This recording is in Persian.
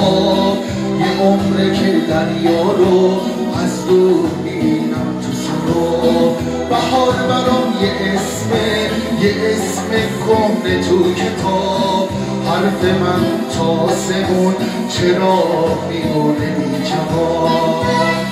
آب، یه عمره که دریا رو از دور میبینم تو سراب. بهار برام یه اسم کهنه تو کتاب، حرف من تا آسمون چرا میمونه بی جواب.